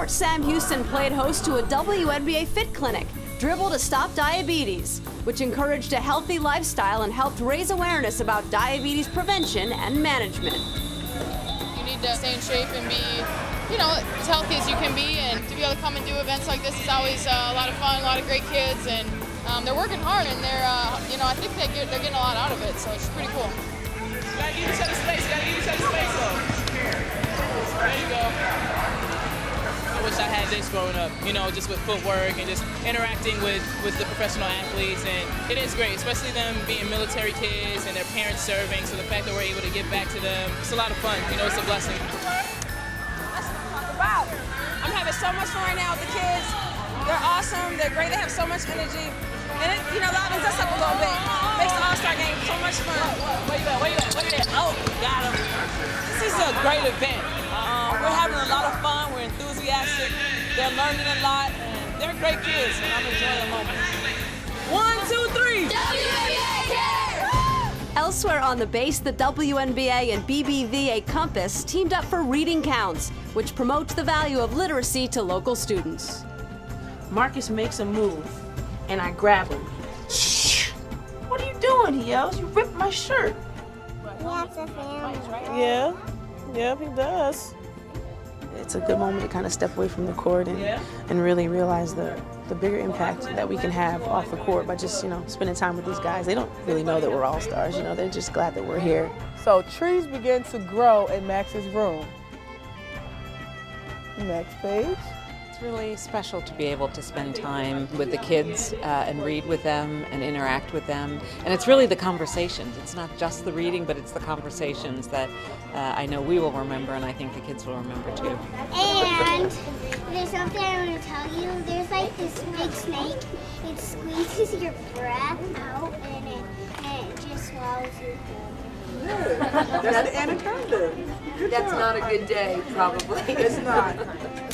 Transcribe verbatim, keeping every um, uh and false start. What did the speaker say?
Sports Sam Houston played host to a W N B A Fit Clinic, Dribble to Stop Diabetes, which encouraged a healthy lifestyle and helped raise awareness about diabetes prevention and management. You need to stay in shape and be, you know, as healthy as you can be, and to be able to come and do events like this is always uh, a lot of fun, a lot of great kids, and um, they're working hard, and they're, uh, you know, I think they get, they're getting a lot out of it, so it's pretty cool. You gotta give each other space, you gotta give each other space though. There you go. I wish I had this growing up, you know, just with footwork and just interacting with, with the professional athletes, and it is great, especially them being military kids and their parents serving, so the fact that we're able to give back to them, it's a lot of fun, you know, it's a blessing. That's what I'm talking about. I'm having so much fun right now with the kids. They're awesome, they're great, they have so much energy, and it, you know, livens us up a little bit. Makes the All Star game so much fun. Where you at, where you at, where you at? Oh, got him. This is a great event. Um, we're having a lot of fun, we're enthusiastic, they're learning a lot, and they're great kids, and I'm enjoying the moment. One, two, three! W N B A Cares! Elsewhere on the base, the W N B A and B B V A Compass teamed up for Reading Counts, which promotes the value of literacy to local students. Marcus makes a move, and I grab him. Shh! What are you doing? He yells. You ripped my shirt. He has a family. Yeah, yeah, he does. It's a good moment to kind of step away from the court and, yeah. and really realize the, the bigger impact that we can have off the court by just, you know, spending time with these guys. They don't really know that we're all stars, you know, they're just glad that we're here. So trees begin to grow in Max's room. Next page. It's really special to be able to spend time with the kids uh, and read with them and interact with them. And it's really the conversations. It's not just the reading, but it's the conversations that uh, I know we will remember, and I think the kids will remember too. And there's something I want to tell you. There's like this big snake. It squeezes your breath out, and it, and it just swallows you. That's the anaconda. That's not a good day, probably. It's not.